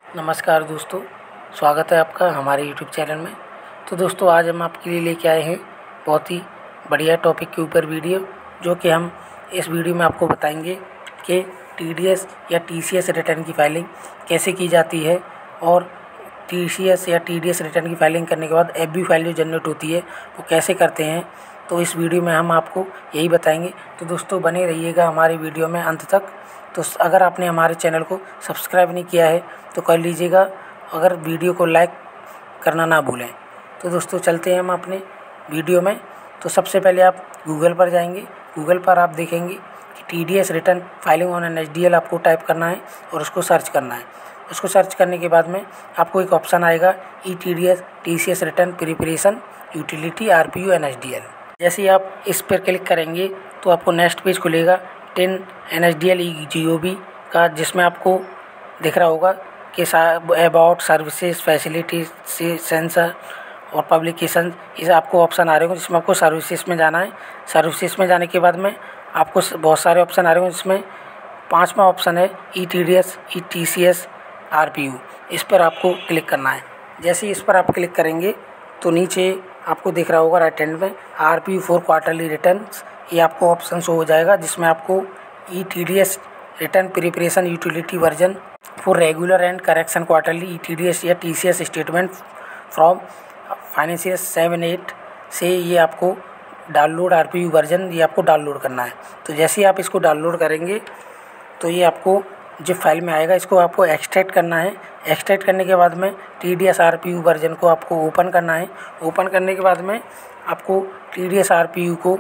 नमस्कार दोस्तों, स्वागत है आपका हमारे यूट्यूब चैनल में। तो दोस्तों, आज हम आपके लिए लेके आए हैं बहुत ही बढ़िया टॉपिक के ऊपर वीडियो, जो कि हम इस वीडियो में आपको बताएंगे कि टीडीएस या टीसीएस रिटर्न की फाइलिंग कैसे की जाती है, और टीसीएस या टीडीएस रिटर्न की फाइलिंग करने के बाद एफबी फाइल जो जनरेट होती है वो कैसे करते हैं। तो इस वीडियो में हम आपको यही बताएंगे। तो दोस्तों, बने रहिएगा हमारे वीडियो में अंत तक। तो अगर आपने हमारे चैनल को सब्सक्राइब नहीं किया है तो कर लीजिएगा, अगर वीडियो को लाइक करना ना भूलें। तो दोस्तों, चलते हैं हम अपने वीडियो में। तो सबसे पहले आप गूगल पर जाएंगे। गूगल पर आप देखेंगे कि TDS return filing on NHDL आपको टाइप करना है और उसको सर्च करना है। उसको सर्च करने के बाद में आपको एक ऑप्शन आएगा e TDS TCS return preparation utility RPU NHDL. जैसे ही आप इस पर क्लिक करेंगे तो आपको नेक्स्ट पेज खुलेगा 10 एनएचडीएल ईजीओबी का, जिसमें आपको दिख रहा होगा कि अबाउट सर्विसेज फैसिलिटीज से सेंसर और पब्लिकेशन, इसे आपको ऑप्शन आ रहे होंगे जिसमें आपको सर्विसेज में जाना है। सर्विसेज में जाने के बाद में आपको बहुत सारे ऑप्शन आ रहे होंगे, जिसमें 5वां ऑप्शन है ई टीडीएस ई टीसीएस आरपीयू। इस पर आपको क्लिक करना है। जैसे ही इस पर आप क्लिक करेंगे तो नीचे आपको दिख रहा होगा राइट हैंड में आरपीयू फॉर क्वार्टरली रिटर्न्स, ये आपको ऑप्शन शो हो जाएगा, जिसमें आपको e TDS return preparation utility version for regular and correction quarterly e TDS या टीसीएस स्टेटमेंट फ्रॉम फाइनेंशियल 7-8 से ये आपको डाउनलोड आरपीयू वर्जन ये आपको डाउनलोड करना है। तो जैसे ही आप इसको डाउनलोड करेंगे तो ये आपको जो फाइल में आएगा, इसको आपको एक्सट्रैक्ट करना है। एक्सट्रैक्ट करने के बाद में टीडीएस आरपीयू वर्जन को आपको ओपन करना है। ओपन करने के बाद में आपको टीडीएस आरपीयू को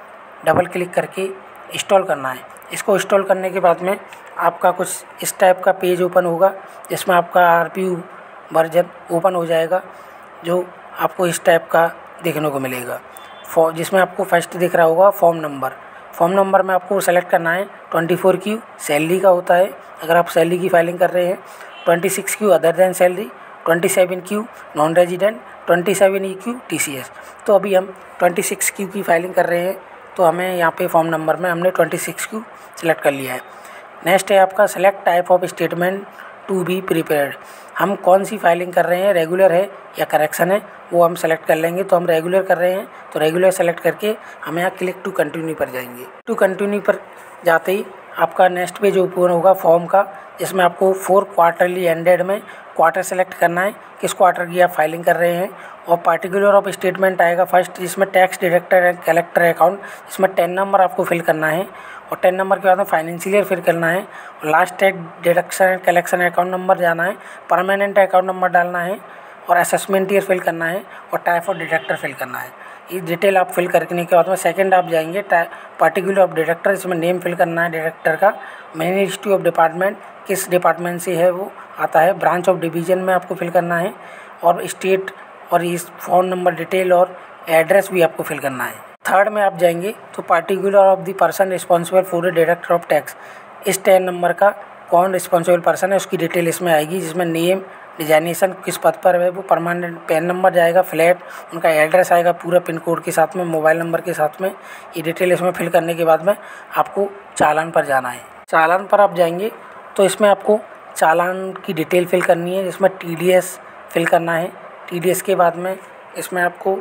डबल क्लिक करके इंस्टॉल करना है। इसको इंस्टॉल करने के बाद में आपका कुछ इस टाइप का पेज ओपन होगा, जिसमें आपका आरपीयू वर्जन ओपन हो जाएगा, जो आपको इस टाइप का देखने को मिलेगा। जिसमें आपको फर्स्ट दिख रहा होगा फॉर्म नंबर। फॉर्म नंबर में आपको सेलेक्ट करना है 24Q सैलरी का होता है, अगर आप सैलरी की फाइलिंग कर रहे हैं। 26Q other than salary, 27Q non resident, 27EQ TCS. तो अभी हम 26Q की फाइलिंग कर रहे हैं, तो हमें यहाँ पे फॉर्म नंबर में हमने 26Q सेलेक्ट कर लिया है। नेक्स्ट है आपका select type of statement to be prepared. हम कौन सी फाइलिंग कर रहे हैं, रेगुलर है या करेक्शन है, वो हम सेलेक्ट कर लेंगे। तो हम रेगुलर कर रहे हैं, तो रेगुलर सेलेक्ट करके हम यहाँ क्लिक टू कंटिन्यू पर जाएंगे। टू कंटिन्यू पर जाते ही आपका नेक्स्ट पेज ओपन होगा फॉर्म का, जिसमें आपको 4 क्वार्टरली एंडेड में क्वार्टर सेलेक्ट करना है, किस क्वार्टर की आप फाइलिंग कर रहे हैं। और पार्टिकुलर ऑफ स्टेटमेंट आएगा फर्स्ट, जिसमें tax deductor and collector account, जिसमें 10 नंबर आपको फिल करना है, और 10 नंबर के बाद में फाइनेंशियल ईयर फिल करना है, और last tax deduction and collection account number जाना है, परमानेंट अकाउंट नंबर डालना है, और असेसमेंट ईयर फिल करना है, और टाइप ऑफ डिडक्टर फिल करना है। ये डिटेल आप फिल करने के बाद में सेकंड आप जाएंगे पार्टिकुलर ऑफ डिडक्टर, इसमें नेम फिल करना है डिडक्टर का, मिनिस्ट्री ऑफ डिपार्टमेंट किस डिपार्टमेंट से है वो आता है, ब्रांच ऑफ डिवीजन में आपको फिल करना है, और स्टेट और इस फ़ोन नंबर डिटेल और एड्रेस भी आपको फिल करना है। थर्ड में आप जाएंगे तो particular of the person responsible for the deductor of tax, इस 10 नंबर का कौन रिस्पॉन्सिबल पर्सन है उसकी डिटेल इसमें आएगी, जिसमें नेम, डिजाइनेशन किस पद पर है वो, परमानेंट पैन नंबर जाएगा, फ्लैट उनका एड्रेस आएगा पूरा पिन कोड के साथ में, मोबाइल नंबर के साथ में। ये डिटेल इसमें फिल करने के बाद में आपको चालान पर जाना है। चालान पर आप जाएंगे तो इसमें आपको चालान की डिटेल फिल करनी है, जिसमें टीडीएस फिल करना है। टीडीएस के बाद में इसमें आपको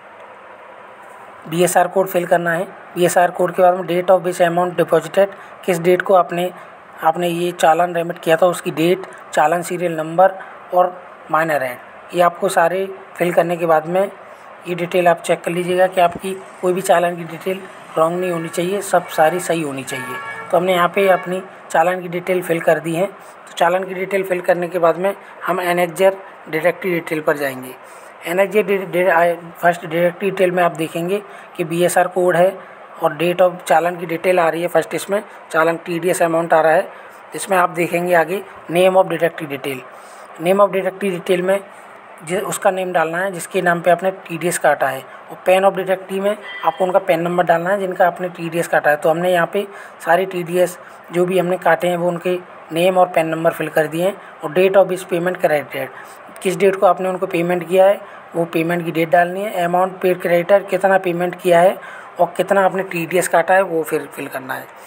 बीएसआर कोड फिल करना है। बीएसआर कोड के बाद में date of which amount deposited, किस डेट को आपने ये चालान रेमिट किया था उसकी डेट, चालान सीरियल नंबर और माइनर एड, ये आपको सारे फिल करने के बाद में ये डिटेल आप चेक कर लीजिएगा कि आपकी कोई भी चालान की डिटेल रॉन्ग नहीं होनी चाहिए, सब सारी सही होनी चाहिए। तो हमने यहाँ पे अपनी चालान की डिटेल फिल कर दी है। तो चालान की डिटेल फिल करने के बाद में हम एनेक्जर डायरेक्टरी डिटेल पर जाएंगे। एनेक्जर फर्स्ट डायरेक्टरी डिटेल में आप देखेंगे कि बीएसआर कोड है और डेट ऑफ चालान की डिटेल आ रही है। फर्स्ट इसमें चालान टीडीएस अमाउंट आ रहा है। इसमें आप देखेंगे आगे name of directory detail. Name of directory detail में उसका नेम डालना है जिसके नाम पे आपने टीडीएस काटा है, और पेन ऑफ डिडक्टी में आपको उनका पेन नंबर डालना है जिनका आपने टीडीएस काटा है। तो हमने यहाँ पे सारे टीडीएस जो भी हमने काटे हैं वो उनके नेम और पेन नंबर फिल कर दिए हैं, और डेट ऑफ इस पेमेंट क्रेडिटेड, किस डेट को आपने उनको पेमेंट किया है वो पेमेंट की डेट डालनी है। अमाउंट पेड क्रेडिटर, कितना पेमेंट किया है और कितना आपने टीडीएस काटा है वो फिर फिल करना है।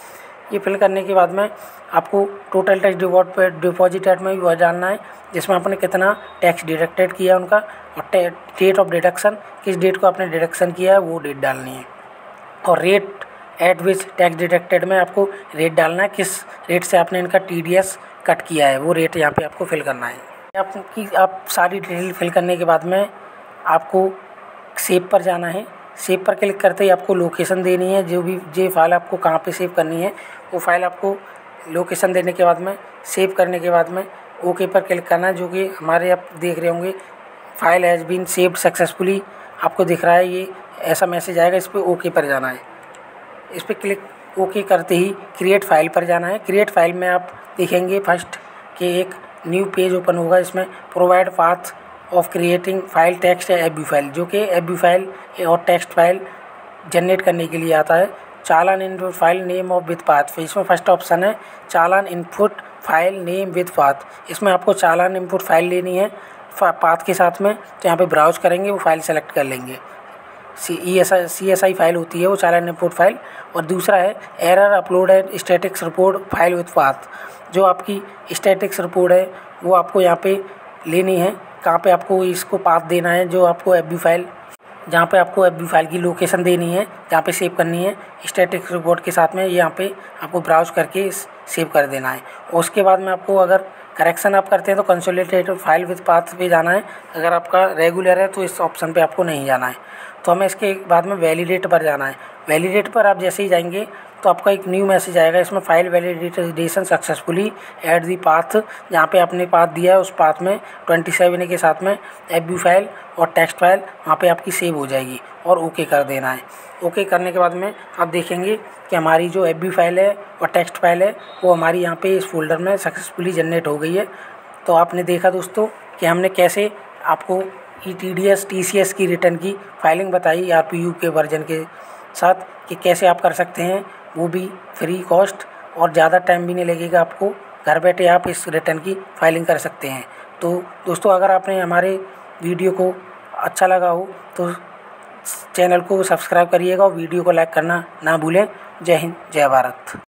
ये फिल करने के बाद में आपको टोटल टैक्स डिपॉजिट एट में भी वह जानना है जिसमें आपने कितना टैक्स डिडक्टेड किया उनका, और डेट ऑफ डिडक्शन, किस डेट को आपने डिडक्शन किया है वो डेट डालनी है। और rate at which tax deducted में आपको रेट डालना है, किस रेट से आपने इनका TDS कट किया है वो रेट यहाँ पे आपको फिल करना है। आप सारी डिटेल फिल करने के बाद में आपको सेव पर जाना है। सेव पर क्लिक करते ही आपको लोकेशन देनी है, जो फाइल आपको कहाँ पे सेव करनी है वो फाइल आपको लोकेशन देने के बाद में सेव करने के बाद में ओके पर क्लिक करना है, जो कि हमारे आप देख रहे होंगे file has been saved successfully आपको दिख रहा है, ये ऐसा मैसेज आएगा। इस पर ओके पर जाना है। इस पर क्लिक ओके करते ही क्रिएट फाइल पर जाना है। क्रिएट फाइल में आप देखेंगे फर्स्ट कि एक न्यू पेज ओपन होगा, इसमें provide path of creating file text या एबी फाइल, जो कि एबी फाइल और टेक्स्ट फाइल जनरेट करने के लिए आता है। Challan input file name of with path, इसमें फर्स्ट ऑप्शन है challan input file name with path. इसमें आपको चालान इनपुट फाइल लेनी है पाथ के साथ में, तो यहाँ पे ब्राउज करेंगे वो फाइल सेलेक्ट कर लेंगे। CSI फाइल होती है वो चालान इनपुट फाइल। और दूसरा है error upload and statics report file with path, जो आपकी स्टैटिक्स रिपोर्ट है वो आपको यहाँ पे लेनी है। कहाँ पे आपको इसको पाथ देना है, जो आपको एबी फाइल, जहाँ पे आपको एबी फाइल की लोकेशन देनी है, जहाँ पे सेव करनी है स्टैटिक रिपोर्ट के साथ में, यहाँ पे आपको ब्राउज करके सेव कर देना है। और उसके बाद में आपको अगर करेक्शन आप करते हैं तो कंसोलिडेटेड फाइल विद पाथ पे जाना है। अगर आपका रेगुलर है तो इस ऑप्शन पे आपको नहीं जाना है। तो हमें इसके बाद में वैलिडेट पर जाना है। वैलिडेट पर आप जैसे ही जाएंगे तो आपका एक न्यू मैसेज आएगा, इसमें file validation successfully at the path, जहाँ पे आपने पाथ दिया है उस पाथ में 27 के साथ में एबी फाइल और टेक्स्ट फाइल वहाँ पे आपकी सेव हो जाएगी और ओके कर देना है। ओके करने के बाद में आप देखेंगे कि हमारी जो एबी फाइल है और टेक्स्ट फाइल है वो हमारी यहाँ पे इस फोल्डर में सक्सेसफुली जनरेट हो गई है। तो आपने देखा दोस्तों कि हमने कैसे आपको TDS TCS की रिटर्न की फाइलिंग बताई RPU के वर्जन के साथ कि कैसे आप कर सकते हैं, वो भी फ्री कॉस्ट और ज़्यादा टाइम भी नहीं लगेगा आपको, घर बैठे आप इस रिटर्न की फाइलिंग कर सकते हैं। तो दोस्तों अगर आपने हमारे वीडियो को अच्छा लगा हो तो चैनल को सब्सक्राइब करिएगा और वीडियो को लाइक करना ना भूलें। जय हिंद, जय भारत।